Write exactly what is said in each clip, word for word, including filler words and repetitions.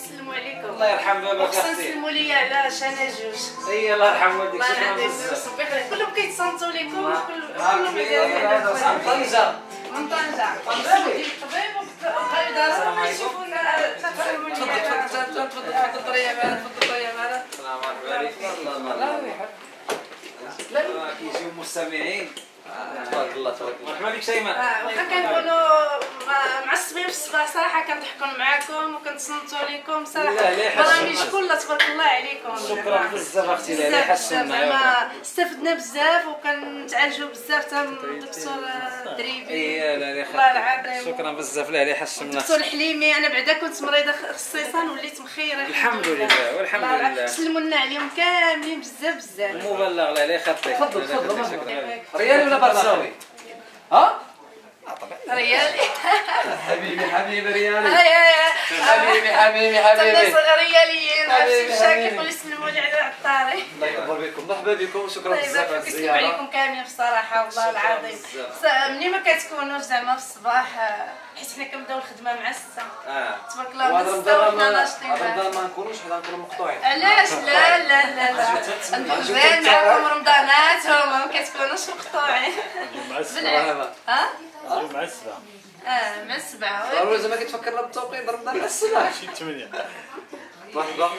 نسلموا عليكم. الله يرحم باباك اختي. اختي. نسلموا لي على شانا جوج. اي الله يرحم والديك. الله شكرا يعطيك بزاف. ربي يخليك. كلهم كيتصنتوا لكم كلهم من طنجة. من طنجة. طنجة. طبيب وقايدة. السلام عليكم. يشوفونا تفهموا لي. تفضل تفضل تفضل تفضل طريه معنا تفضل طريه معنا. السلام عليكم. الله الله الله. كيجيو مستمعين. تبارك الله تبارك الله. مرحبا بك شيماء. واخا كنكونوا معصبين في الصباح صراحه كنضحكوا معاكم وكنتصنتوا لكم صراحه. لا لا حسن. برامج كلها تبارك الله عليكم. شكرا بزاف اختي. لا لا بزاف حسنا. زعما استفدنا بزاف وكنتعالجوا بزاف تا الدكتور الدريبي. اي لا لا الله العظيم. شكرا بزاف. لا لا حسنا. الدكتور الحليمي انا بعدا كنت مريضه خصيصا وليت مخيره. الحمد لله والحمد لله. سلموا لنا عليهم كاملين بزاف بزاف. مبلغ. لا لا يخطيك. تفضل تفضل شكرا. ريال ولا برزاوي؟ ها؟ ريالي. حبيبي حبيبي ريالي. هيا حبيبي حبيبي الناس حبيبي. رياليين حبيبي، عرفتي حبيبي. كيقولوا يسلموا لي على الطاري. الله يكبر بكم مرحبا بكم وشكرا الله بزاف على يبارك فيك. يسلموا الزياره. عليكم كاملين بصراحه والله العظيم. ملي ما كتكونوش زعما في الصباح حيت حنا كنبداو الخدمه مع الستة. اه تبارك الله وهذا من الستة رمضان وحنا ما ناشطين. هذا رمضان ما نكونوش حنا نكونوا مقطوعين. علاش؟ لا لا لا لا مزيان معكم رمضانات هما ما كتكونوش مقطوعين. مع السبعة. مرحبا. ها؟ مع السبعة. اه مع السبعة. ضروري زعما كتفكرنا بالتوقيت رمضان على الصباح. شي ثمانية. مرحبا.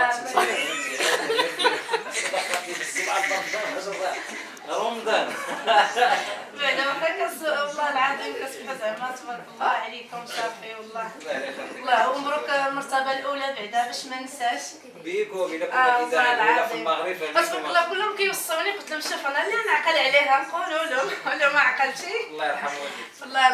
رمضان. بعدا واخا كنسوق والله العظيم كتصبحوا زعما تبارك الله عليكم صافي والله. الله ومبروك المرتبه الاولى بعدا باش ما ننساش. بيك وبلا اه كنا والله كذا ولا في العظيم. المغرب. تبارك الله كلهم كيوصوني قلت لهم شوف انا اللي نعقل عليها نقولوا لهم ولا ما عقلتي. الله يرحم والديك. والله